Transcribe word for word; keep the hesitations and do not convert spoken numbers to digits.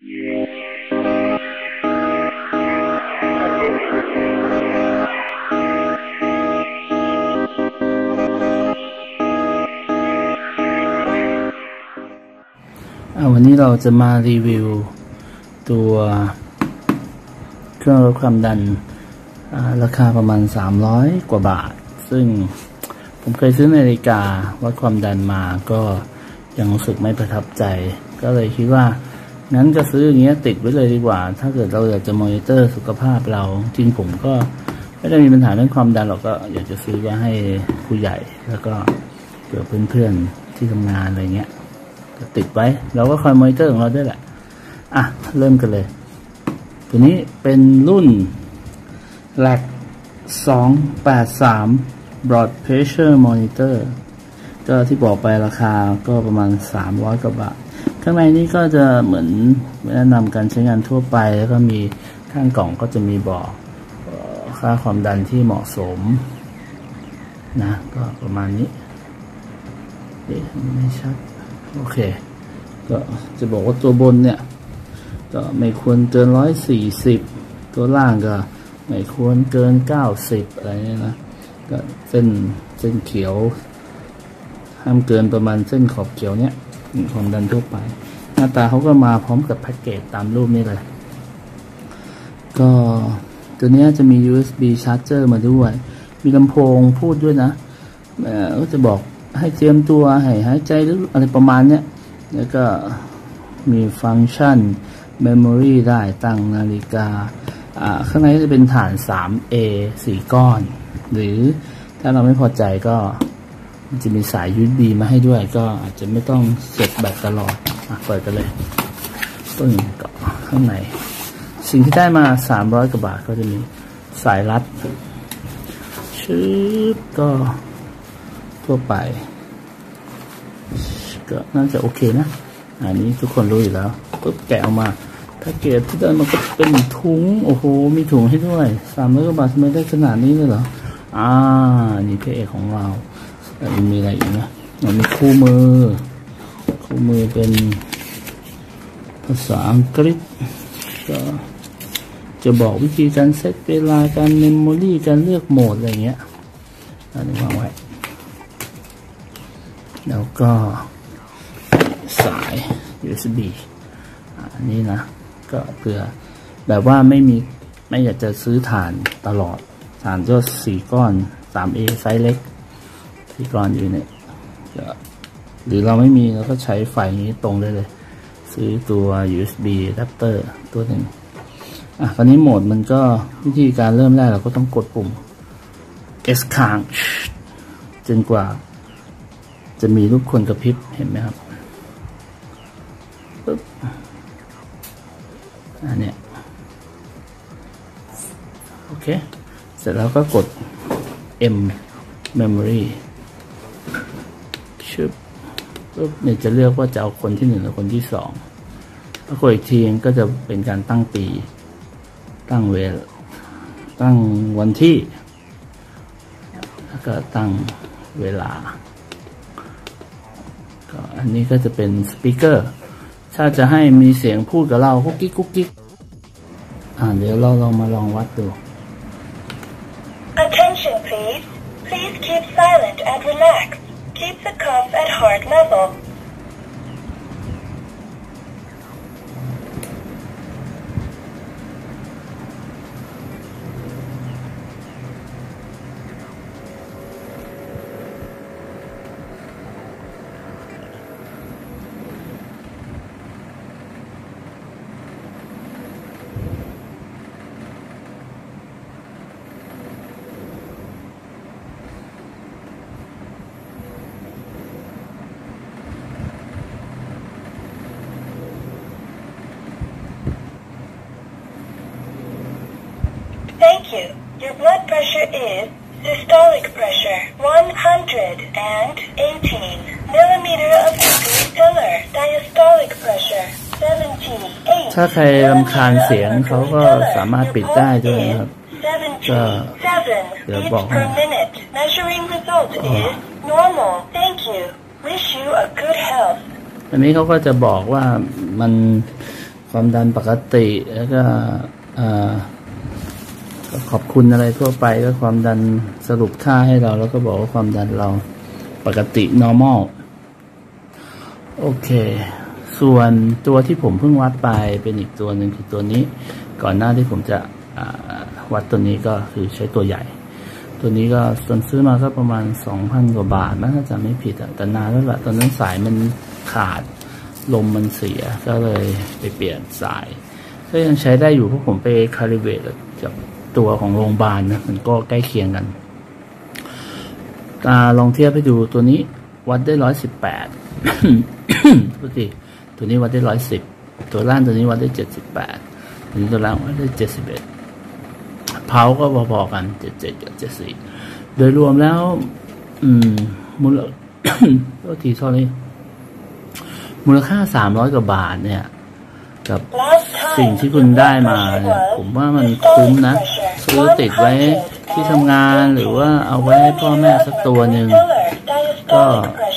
วันนี้เราจะมารีวิวตัวเครื่องลดความดันราคาประมาณสามร้อยกว่าบาทซึ่งผมเคยซื้อนาฬิกาวัดความดันมาก็ยังรู้สึกไม่ประทับใจก็เลยคิดว่างั้นก็ซื้ออย่างเงี้ยติดไว้เลยดีกว่าถ้าเกิดเราอยากจะมอนิเตอร์สุขภาพเราจริงผมก็ไม่ได้มีปัญหาเรื่องความดันหรอกก็อยากจะซื้อไว้ให้ผู้ใหญ่แล้วก็เผื่อเพื่อนๆที่ทำงานอะไรเงี้ยติดไว้เราก็คอยมอนิเตอร์ของเราด้วยแหละอ่ะเริ่มกันเลยตัวนี้เป็นรุ่น แล็ก สองแปดสาม Blood Pressure Monitor ก็ที่บอกไปราคาก็ประมาณสามร้อยกว่าบาทข้างในนี้ก็จะเหมือนแนะนำการใช้งานทั่วไปแล้วก็มีข้างกล่องก็จะมีบอกค่าความดันที่เหมาะสมนะก็ประมาณนี้เอ๊ะไม่ชัดโอเคก็จะบอกว่าตัวบนเนี่ยก็ไม่ควรเกินร้อยสี่สิบตัวล่างก็ไม่ควรเกินเก้าสิบอะไรเนี่ยนะก็เส้นเส้นเขียวห้ามเกินประมาณเส้นขอบเขียวเนี้ยความดันทั่วไปหน้าตาเขาก็มาพร้อมกับแพ็กเกจตามรูปนี้เลยก็ตัวนี้จะมี ยู เอส บี Charger มาด้วยมีลำโพงพูดด้วยนะก็จะบอกให้เตรียมตัวให้หายใจหรืออะไรประมาณเนี้ยแล้วก็มีฟังก์ชัน Memory ได้ตั้งนาฬิกาอ่าข้างในจะเป็นฐาน ทรี เอ สี่ก้อนหรือถ้าเราไม่พอใจก็มันจะมีสาย ยู เอส บี มาให้ด้วยก็อาจจะไม่ต้องเสียบแบตตลอดอ่ะเปิดกันเลยปึ้งก็ข้างในสิ่งที่ได้มาสามร้อยกว่าบาทก็จะมีสายรัดชืบก็ทั่วไปก็น่าจะโอเคนะอันนี้ทุกคนรู้อยู่แล้วปุ๊บแกะออกมาแพ็กเกจที่ได้มันก็เป็นถุงโอ้โหมีถุงให้ด้วยสามร้อยกว่าบาททำไมได้ขนาดนี้เลยเหรออ่านี่พระเอกของเราแล้วมีอะไรอีกนะมันมีคู่มือคู่มือเป็นภาษาอังกฤษก็จะบอกวิธีการเซตเวลาการเมมโมรี่การเลือกโหมดอะไรเงี้ยอันนี้วางไว้แล้วก็สาย ยู เอส บี อันนี้นะก็เผื่อแบบว่าไม่มีไม่อยากจะซื้อฐานตลอดฐานก็สี่ก้อน ทรี เอ ไซส์เล็กสี่ก้อนอยู่เนี่ยหรือเราไม่มีเราก็ใช้ไฟนี้ตรงได้เลยซื้อตัว ยู เอส บี adapter ตัวหนึ่งอ่ะตอนนี้โหมดมันก็วิธีการเริ่มแรกเราก็ต้องกดปุ่ม S ค้างจนกว่าจะมีรูปคนกระพริบเห็นไหมครับปึ๊บอันเนี้ยโอเคเสร็จแล้วก็กด M Memory ชึบปึ๊บเนี่ยจะเลือกว่าจะเอาคนที่หนึ่งหรือคนที่สองถ้ากดอีกทีก็จะเป็นการตั้งปีตั้งเวลตั้งวันที่แล้วก็ตั้งเวลาก็อันนี้ก็จะเป็นสปีกเกอร์ถ้าจะให้มีเสียงพูดกับเรากุ๊กกิ๊กกุ๊กกิ๊กอ่าเดี๋ยวเราลองมาลองวัดดู Attention please please keep silent and relax keep the cuff at heart level Thank you. Your blood pressure is systolic pressure one hundred eighteen millimeter of mercury pillar. Diastolic pressure seventy-eight. ถ้าใครรำคาญเสียงเขาก็สามารถปิดได้ด้วยนะครับก็เดี๋ยวบอกให้ Measuring result is normal. Thank you. Wish you a good health. อันนี้เขาก็จะบอกว่ามันความดันปกติแล้วก็ขอบคุณอะไรทั่วไปก็ความดันสรุปค่าให้เราแล้วก็บอกว่าความดันเราปกติ normal โอเคส่วนตัวที่ผมเพิ่งวัดไปเป็นอีกตัวหนึ่งคือตัวนี้ก่อนหน้าที่ผมจะวัดตัวนี้ก็คือใช้ตัวใหญ่ตัวนี้ก็ตอนซื้อมาก็ประมาณ สองพัน กว่าบาทนะถ้าจำไม่ผิดแต่นานแล้วแหละตอนนั้นสายมันขาดลมมันเสียก็เลยไปเปลี่ยนสายก็ยังใช้ได้อยู่เพราะผมไปคาลิเบรตกับตัวของโรงพยาบาลนะมันก็ใกล้เคียงกันลองเทียบให้ดูตัวนี้วัดได้ร้อยสิบแปดปกติตัวนี้วัดได้ร้อยสิบตัวล่างตัวนี้วัดได้เจ็ดสิบแปดตัวนี้ตัวล่างวัดได้เจ็ดสิบเอ็ดเพาก็พอๆกันเจ็ดสิบเจ็ดกับเจ็ดสิบสี่โดยรวมแล้วอืมมูลตัวทีเท่านี้มูลค่าสามร้อยกว่าบาทเนี่ยกับสิ่งที่คุณได้มาเนี่ยผมว่ามันคุ้มนะซื้อติดไว้ที่ทำงานหรือว่าเอาไว้ให้พ่อแม่สักตัวหนึ่งก็